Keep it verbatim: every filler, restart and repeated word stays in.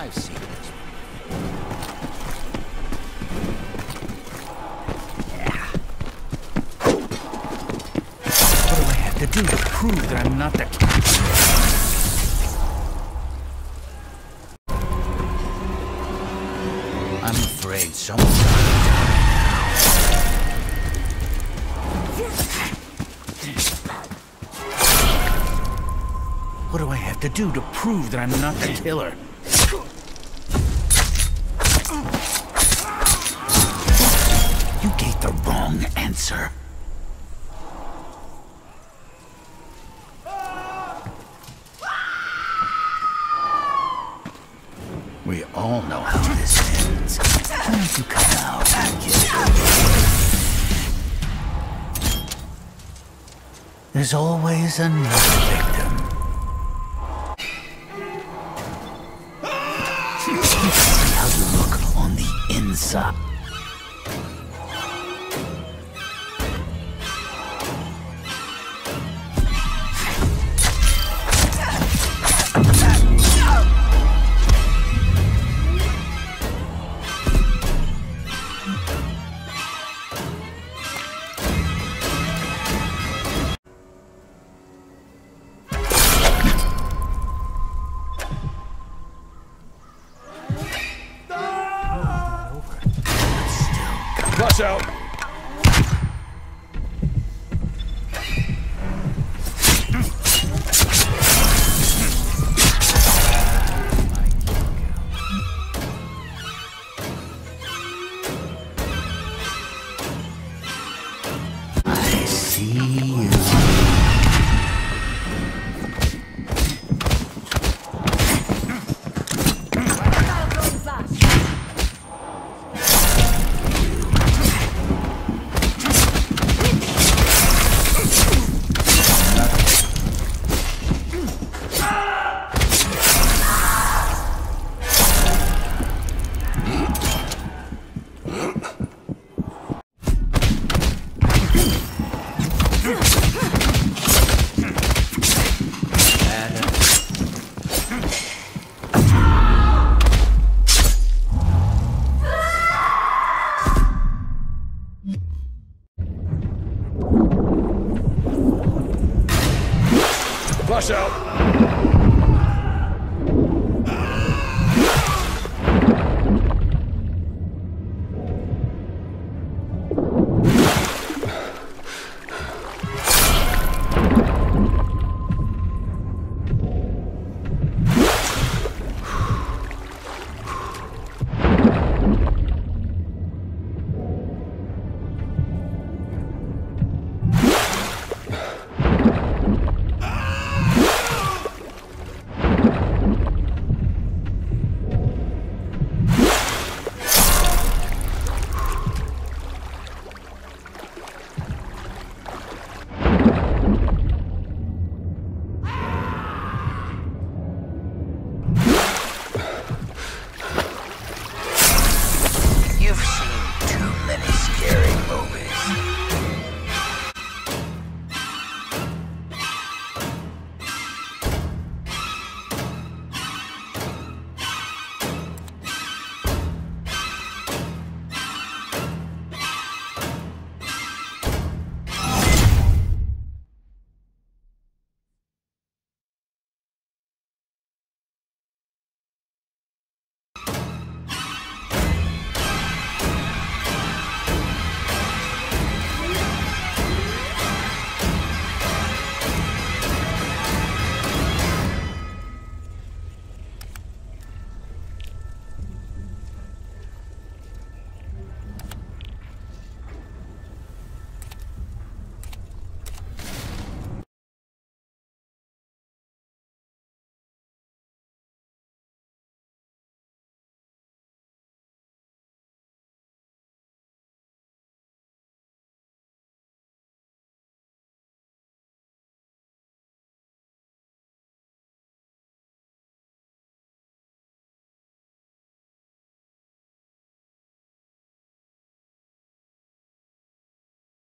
I've seen this. Yeah. What do I have to do to prove that I'm not the... I'm afraid someone's gonna What do I have to do to prove that I'm not the killer? You gave the wrong answer. We all know how this ends. Why don't you come out and get it over? There's always another victim. See how you look on the inside. Watch out! I see you. Watch out!